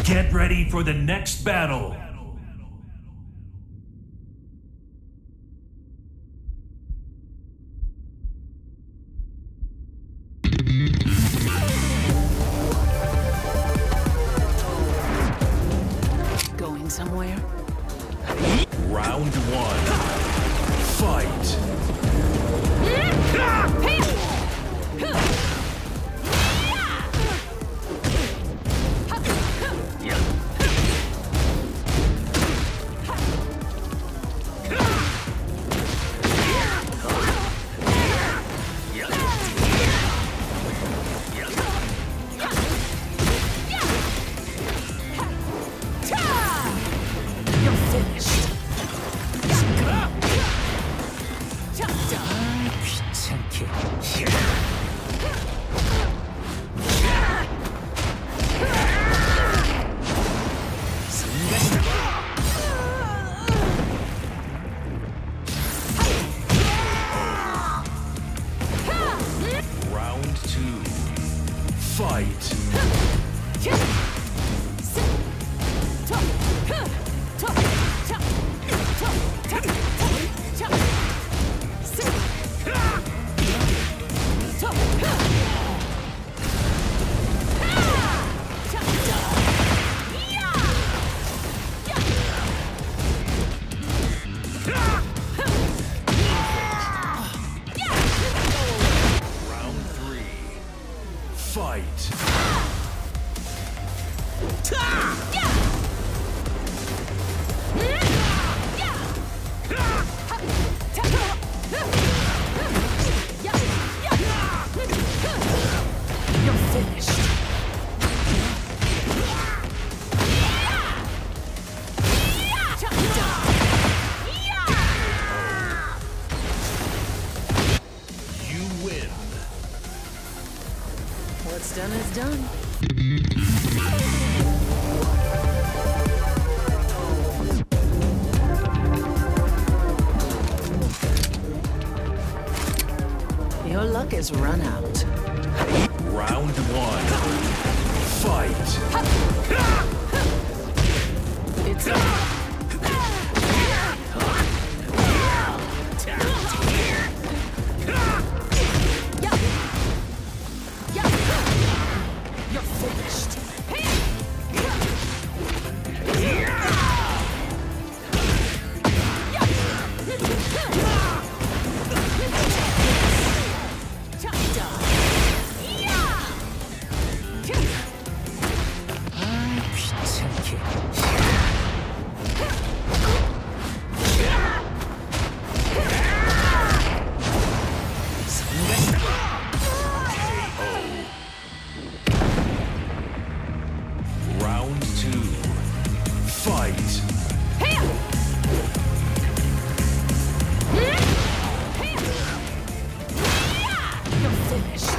Get ready for the next battle. Going somewhere? Round one. Fight. Round two. Fight. Round three. Fight. You're finished. You win. What's done is done. Your luck is run out. Round one. Fight. It's You're finished. Round two. Fight. You're finished.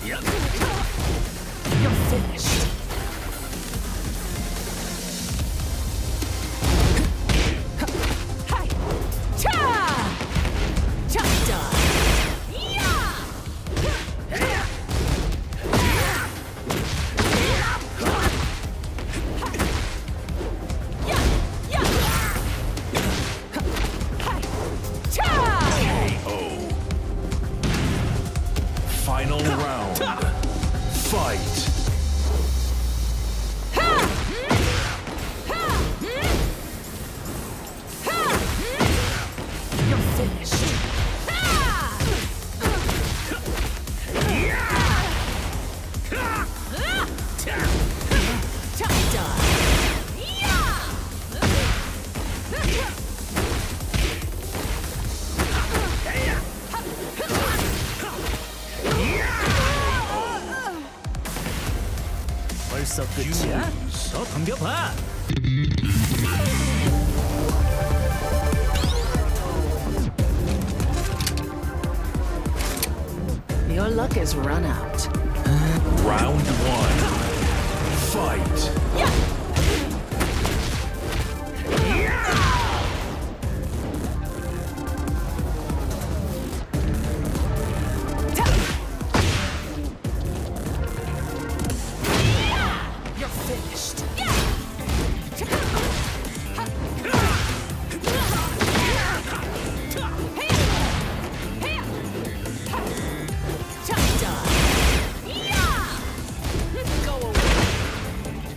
You're finished. Hi. Cha! Cha done. Yeah! Final round. Fight. You're finished. Cha done. 벌써 끝이야? 더 덤벼봐. Your luck is run out. Round one. Fight. You're finished. Cha done. Go away.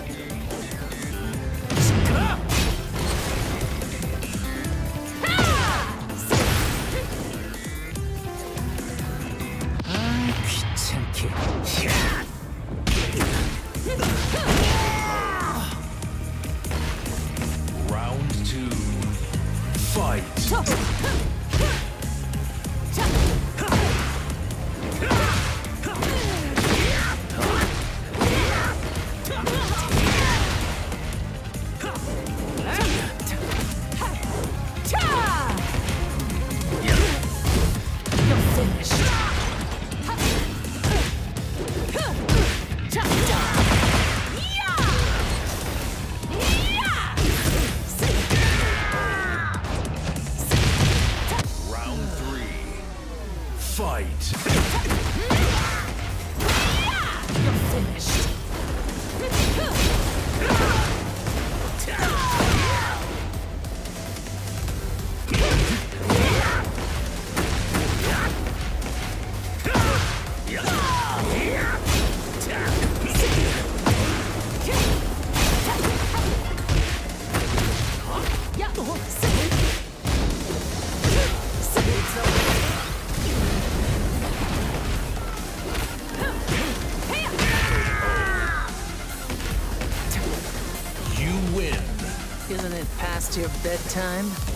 아, 귀찮게. Round two. Fight. You're finished. Cha done. Round three. Fight. You're finished. Yeah. You win. Isn't it past your bedtime?